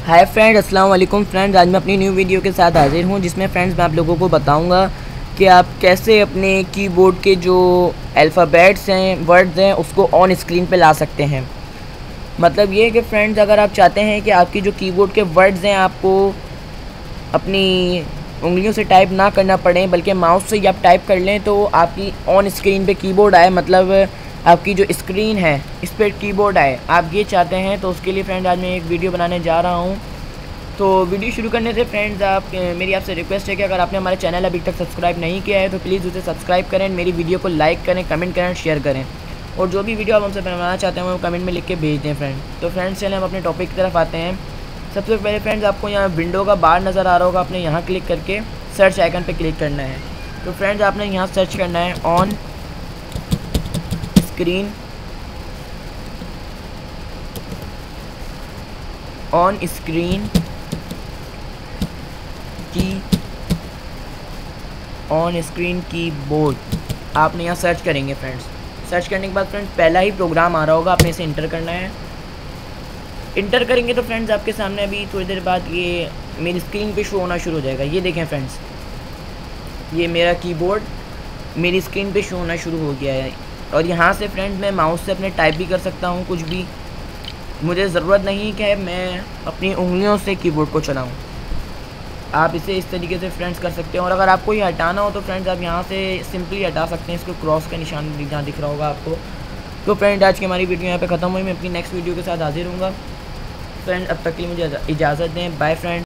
Hi friend, अस्सलाम वालेकुम friends. आज मैं अपनी न्यू वीडियो के साथ हाजिर हूँ जिसमें फ्रेंड्स मैं आप लोगों को बताऊँगा कि आप कैसे अपने कीबोर्ड के जो अल्फ़ाबेट्स हैं, वर्ड्स हैं, उसको ऑन स्क्रीन पे ला सकते हैं। मतलब ये है कि फ्रेंड्स अगर आप चाहते हैं कि आपकी जो कीबोर्ड के वर्ड्स हैं आपको अपनी उंगलियों से टाइप ना करना पड़े बल्कि माउस से ही आप टाइप कर लें तो आपकी ऑन स्क्रीन पे कीबोर्ड आए, मतलब आपकी जो स्क्रीन है इस पर कीबोर्ड आए, आप ये चाहते हैं तो उसके लिए फ्रेंड आज मैं एक वीडियो बनाने जा रहा हूँ। तो वीडियो शुरू करने से फ्रेंड्स मेरी आपसे रिक्वेस्ट है कि अगर आपने हमारे चैनल अभी तक सब्सक्राइब नहीं किया है तो प्लीज़ उसे सब्सक्राइब करें, मेरी वीडियो को लाइक करें, कमेंट करें, शेयर करें और जो भी वीडियो आप हमसे बनवाना चाहते हैं वो कमेंट में लिख के भेज दें फ्रेंड। तो फ्रेंड्स चलें हम अपने टॉपिक की तरफ आते हैं। सबसे पहले फ्रेंड्स आपको यहाँ विंडो का बार नज़र आ रहा होगा, आपने यहाँ क्लिक करके सर्च आइकन पे क्लिक करना है। तो फ्रेंड्स आपने यहाँ सर्च करना है ऑन स्क्रीन, ऑन स्क्रीन की, ऑन स्क्रीन कीबोर्ड आपने यहाँ सर्च करेंगे फ्रेंड्स। सर्च करने के बाद फ्रेंड्स पहला ही प्रोग्राम आ रहा होगा, आपने इसे इंटर करना है। इंटर करेंगे तो फ्रेंड्स आपके सामने अभी थोड़ी देर बाद ये मेरी स्क्रीन पे शो होना शुरू हो जाएगा। ये देखें फ्रेंड्स, ये मेरा कीबोर्ड मेरी स्क्रीन पे शो होना शुरू हो गया है और यहाँ से फ्रेंड्स मैं माउस से अपने टाइप भी कर सकता हूँ कुछ भी। मुझे ज़रूरत नहीं कि मैं अपनी उंगलियों से कीबोर्ड को चलाऊँ। आप इसे इस तरीके से फ्रेंड्स कर सकते हैं और अगर आपको ये हटाना हो तो फ्रेंड्स आप यहाँ से सिंपली हटा सकते हैं, इसको क्रॉस का निशान जहाँ दिख रहा होगा आपको। तो फ्रेंड आज की हमारी वीडियो यहाँ पे ख़त्म हुई, मैं अपनी नेक्स्ट वीडियो के साथ हाजिर हूँगा फ्रेंड। अब तक के लिए मुझे इजाज़त दें, बाय फ्रेंड।